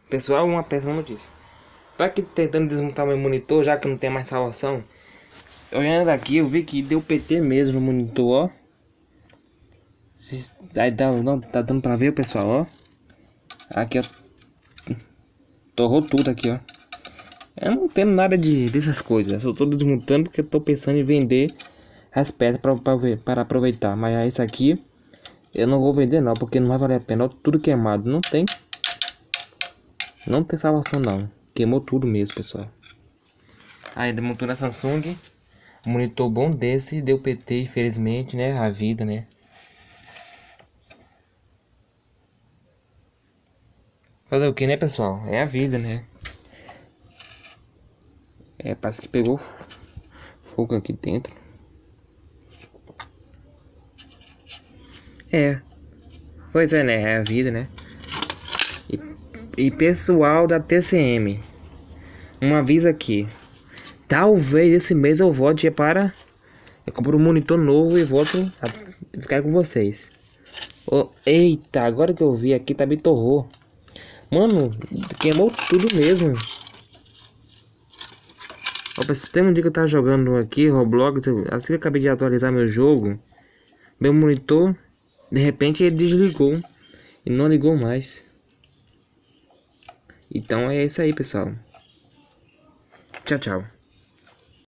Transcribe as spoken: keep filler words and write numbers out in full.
Pessoal, uma péssima notícia. Tô aqui tentando desmontar meu monitor, já que não tem mais salvação. Olhando aqui, eu vi que deu P T mesmo no monitor, ó. Aí tá, não, tá dando pra ver, pessoal, ó. Aqui, ó. Torrou tudo aqui, ó. Eu não tenho nada de, dessas coisas. Eu tô desmontando porque eu tô pensando em vender as peças pra, pra, ver, para aproveitar. Mas isso aqui eu não vou vender não, porque não vai valer a pena. Ó, tudo queimado. Não tem. Não tem salvação não. Queimou tudo mesmo, pessoal. Aí desmontou na Samsung. Um monitor bom desse deu P T, infelizmente, né? A vida, né? Fazer o que, né, pessoal? É a vida, né? É, parece que pegou fogo aqui dentro. É. Pois é, né? É a vida, né? E, e pessoal da T C M, um aviso aqui. Talvez esse mês eu volte para... Eu compro um monitor novo e volto a ficar com vocês. Oh, eita, agora que eu vi aqui, tá me torrou. Mano, queimou tudo mesmo. Opa, se tem um dia que eu tava jogando aqui, Roblox, assim que eu acabei de atualizar meu jogo, meu monitor, de repente ele desligou e não ligou mais. Então é isso aí, pessoal. Tchau, tchau.